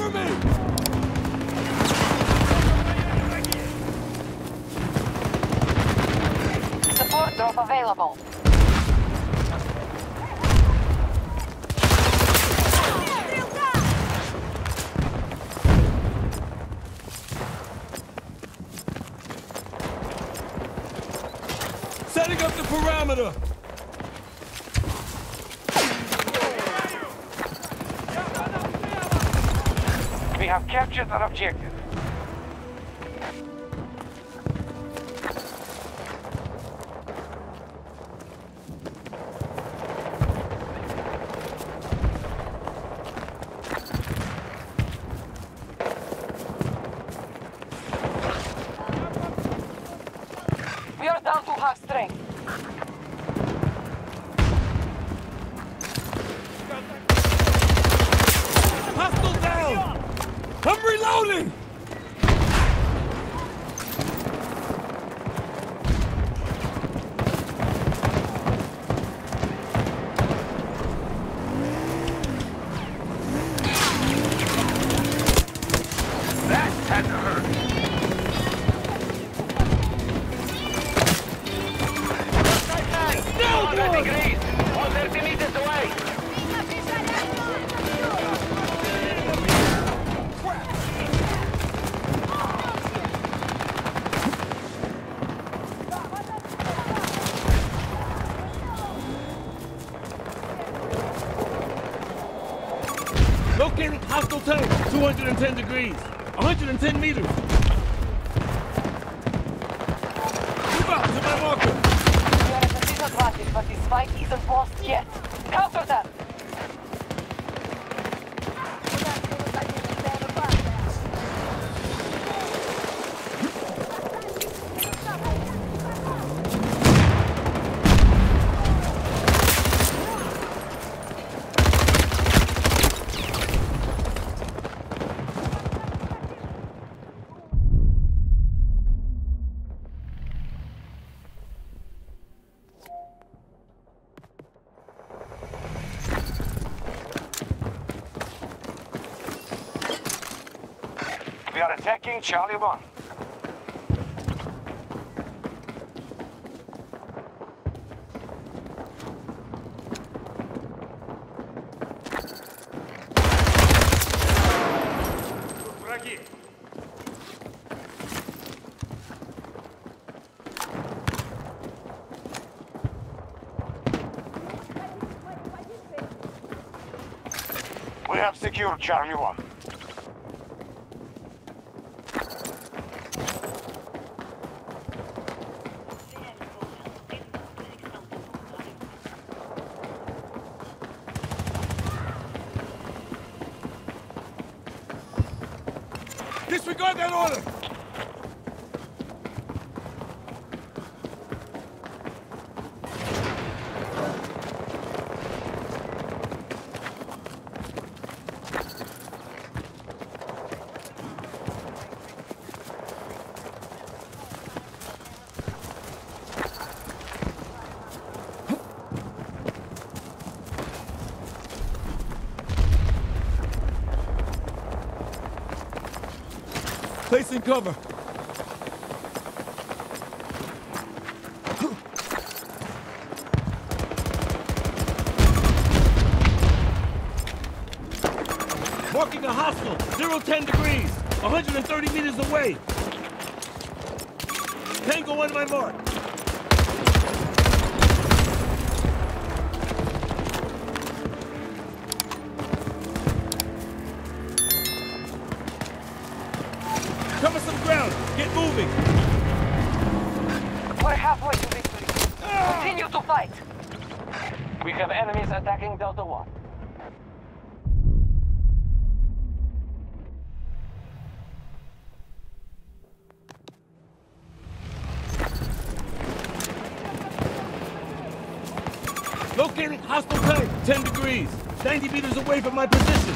Cover me! Support drop available. Setting up the parameter! We have captured an objective. We are down to half strength. Hostile down! I'm reloading! That had to hurt. No, 100 boy! degrees. 130 meters away. Locating hostile tank, 210 degrees, 110 meters. Move out to my marker. We are at a disadvantage, but this fight isn't lost yet. Counter them! We are attacking Charlie 1. We have secured Charlie 1. Disregard that order! Placing cover. Marking a hostile, 010 degrees, 130 meters away. Tango on my mark. Cover some ground. Get moving. We're halfway to victory. Continue to fight. We have enemies attacking Delta 1. Locating hostile tank, 10 degrees, 90 meters away from my position.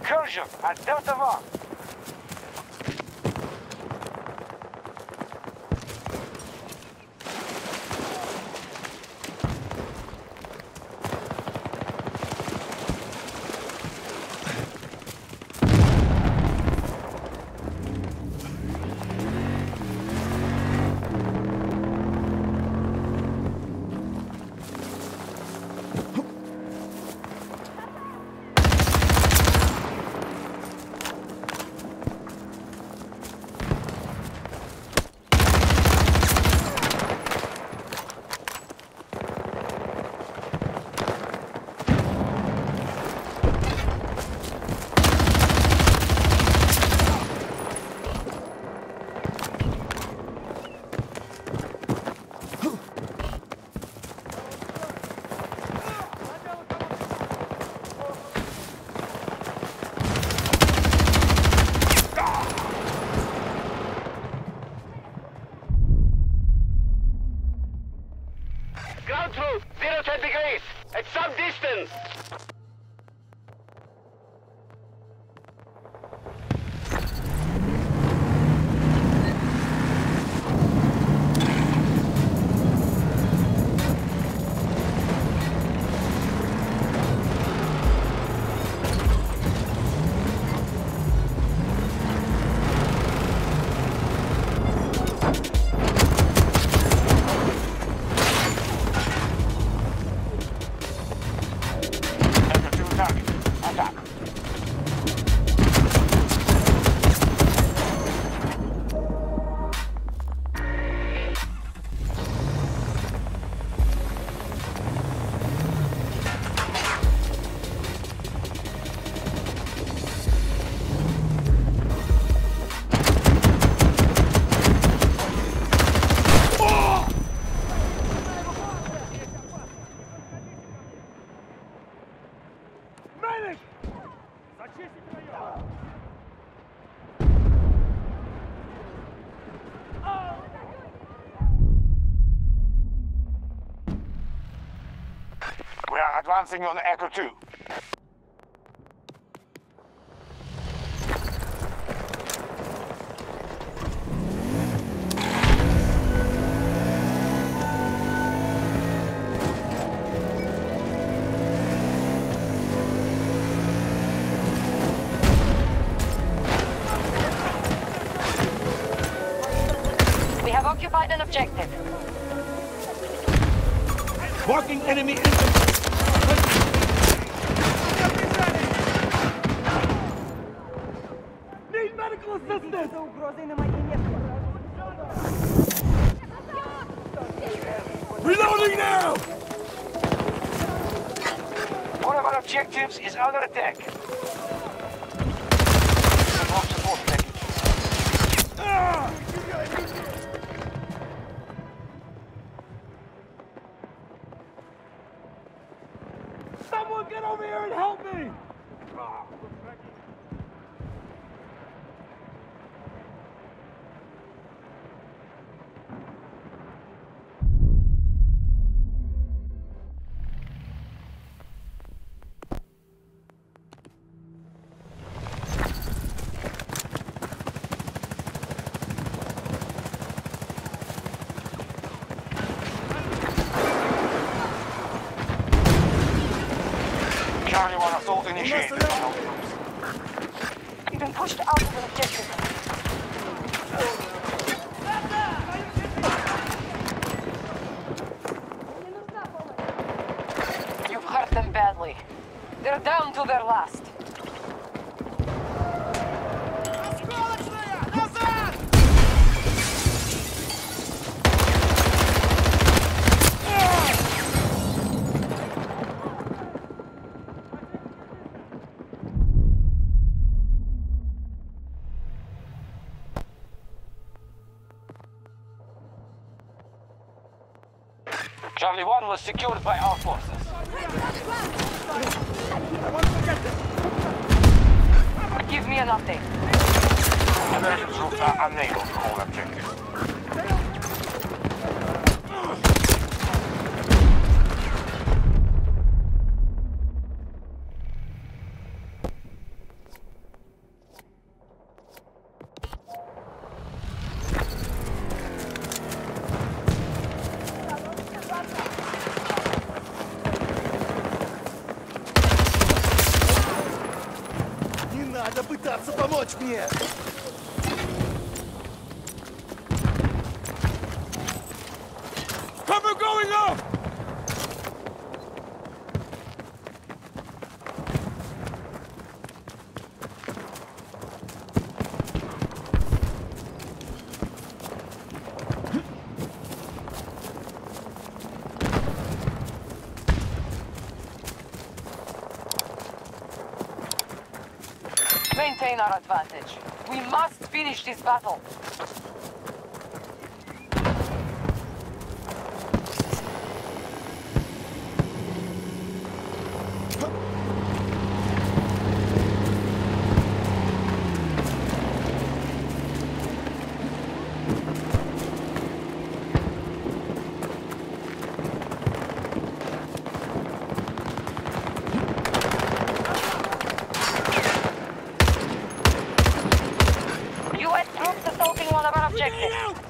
incursion at Delta 1. Ground truth, 0 degrees, at some distance. We are advancing on Echo 2. We have occupied an objective. Walking enemy infantry. Need medical assistance! Reloading now! One of our objectives is under attack. Support package. Ah! Someone get over here and help me! Charlie 1 assault initiated. You've been pushed out of an objective. You've hurt them badly. They're down to their last. Charlie 1 was secured by our forces. Give me an update. American troops are unable to hold objectives. надо пытаться помочь мне! Cover going up! Maintain our advantage. We must finish this battle. US troops assaulting one of our objectives.